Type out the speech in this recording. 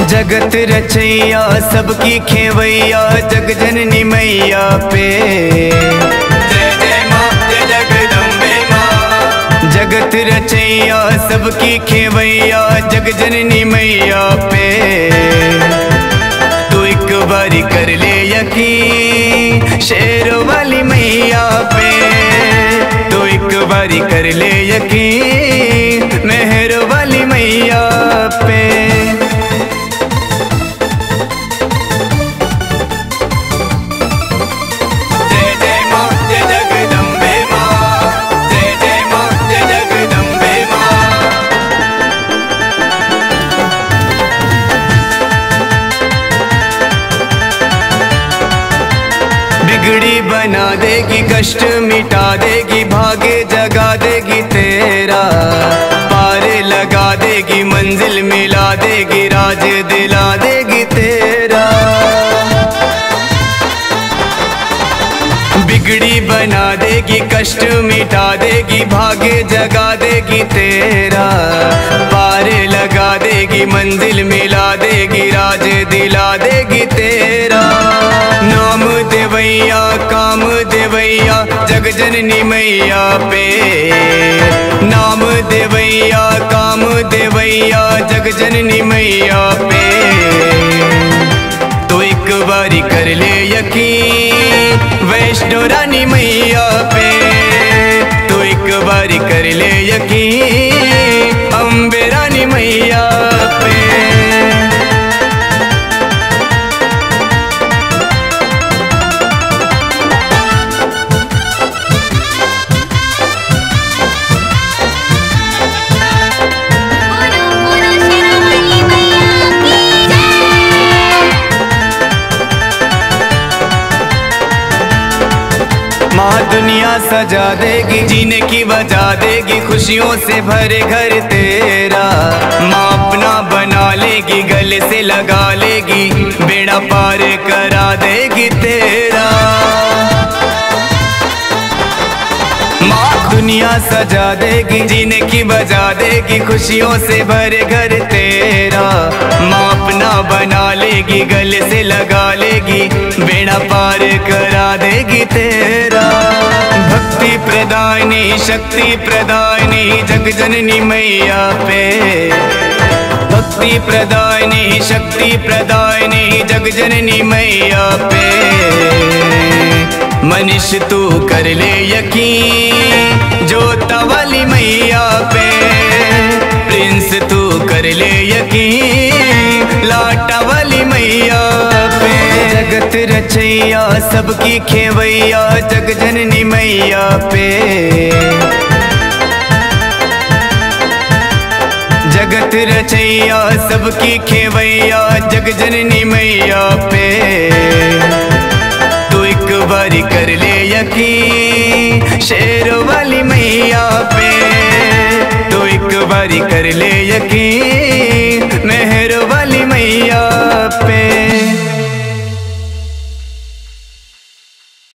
जगत रचैया सबकी खेवैया जग जननी मैया पे। जय जय माँ जय जगदम्बे माँ। जगत रचैया सबकी खेवैया जग जननी मैया पे। तू एक बारी कर ले यकीन शेरों वाली मैया पे। तू एक बारी कर ले यकीन मेहर वाली मैया पे। बिगड़ी बना देगी कष्ट मिटा देगी भागे जगा देगी तेरा। पार लगा देगी मंजिल मिला देगी राज दिला देगी तेरा। बिगड़ी बना देगी कष्ट मिटा देगी भागे जगा देगी तेरा। पार लगा देगी मंजिल मिला देगी राज दिला देगी तेरा। नाम देवैया काम देवैया जग जननी मैया पे। नाम देवैया काम देवैया जग जननी मैया पे। तो एक बारी कर ले यकीन वैष्णो रानी मैया पे। तो एक बारी कर ले यकीन अम्बे रानी मैया पे। माँ दुनिया सजा देगी जीने की बजा देगी खुशियों से भरे घर तेरा। माँ अपना बना लेगी गले से लगा लेगी बेड़ा पार करा देगी तेरा। माँ दुनिया सजा देगी जीने की बजा देगी खुशियों से भरे घर तेरा। माँ अपना बना लेगी गले से लगा लेगी बेड़ा पार करा देगी तेरा। भक्ति प्रदायनी शक्ति प्रदायनी जग जननी मैया पे। भक्ति प्रदायनी शक्ति प्रदायनी जग जननी मैया पे। मनीष तू कर ले यकीन जोता वाली मैया पे। प्रिंस तू कर ले यकीन लाटा वाली मैया पे। जगत रचैया सबकी खेवैया जग जननी मैया पे। जगत रचैया सबकी खेवैया जग जननी मैया पे। तू एक बारी कर ले यकीन शेरों वाली मैया पे। तू एक बारी कर ले यकीन